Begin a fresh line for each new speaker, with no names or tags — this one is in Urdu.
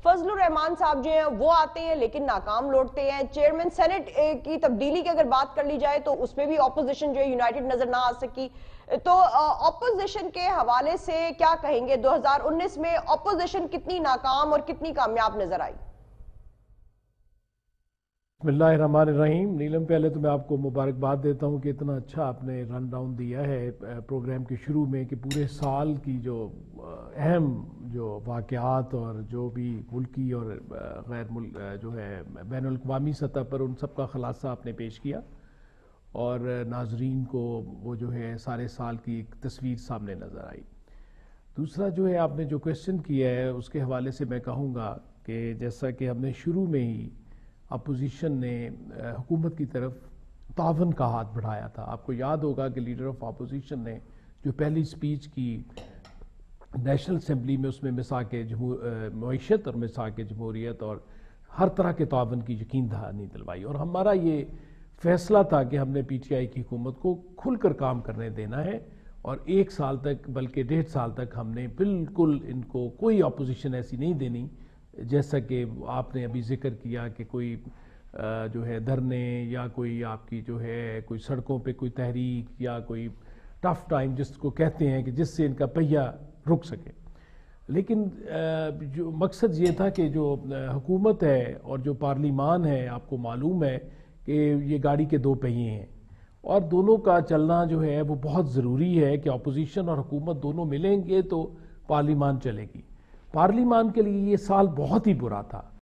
فضل الرحمان صاحب جو ہیں وہ آتے ہیں لیکن ناکام لوٹتے ہیں. چیئرمین سینٹ کی تبدیلی کی اگر بات کر لی جائے تو اس میں بھی اپوزیشن جو ہے یونائٹڈ نظر نہ آ سکی. تو اپوزیشن کے حوالے سے کیا کہیں گے؟ 2019 میں اپوزیشن کتنی ناکام اور کتنی کامیاب نظر آئی؟
بسم اللہ الرحمن الرحیم. نیلم، پہلے تو میں آپ کو مبارکباد دیتا ہوں کہ اتنا اچھا آپ نے رن ڈاؤن دیا ہے پروگرام کے شروع میں، کہ پورے سال کی جو اہم جو واقعات اور جو بھی ملکی اور غیر جو ہے بین الاقوامی سطح پر ان سب کا خلاصہ آپ نے پیش کیا اور ناظرین کو وہ جو ہے سارے سال کی ایک تصویر سامنے نظر آئی. دوسرا جو ہے آپ نے جو کویسچن کیا ہے اس کے حوالے سے میں کہوں گا کہ جیسا کہ ہم نے شروع میں ہی اپوزیشن نے حکومت کی طرف تعاون کا ہاتھ بڑھایا تھا. آپ کو یاد ہوگا کہ لیڈر آف اپوزیشن نے جو پہلی سپیچ کی نیشنل اسمبلی میں، اس میں مساق معیشت اور مساق جمہوریت اور ہر طرح کے تعاون کی یقین دہانی دلوائی، اور ہمارا یہ فیصلہ تھا کہ ہم نے پی ٹی آئی کی حکومت کو کھل کر کام کرنے دینا ہے، اور 1 سال تک بلکہ 1.5 سال تک ہم نے بالکل ان کو کوئی اپوزیشن ایسی نہیں دینی جیسا کہ آپ نے ابھی ذکر کیا کہ کوئی جو ہے دھرنے یا کوئی آپ کی جو ہے کوئی سڑکوں پہ کوئی تحریک یا کوئی ٹف ٹائم جس کو کہتے ہیں کہ جس سے ان کا پہیہ رک سکے. لیکن جو مقصد یہ تھا کہ جو حکومت ہے اور جو پارلیمان ہے، آپ کو معلوم ہے کہ یہ گاڑی کے 2 پہیے ہیں اور دونوں کا چلنا جو ہے وہ بہت ضروری ہے کہ اپوزیشن اور حکومت دونوں ملیں گے تو پارلیمان چلے گی. پارلیمان کے لیے یہ سال بہت ہی برا تھا.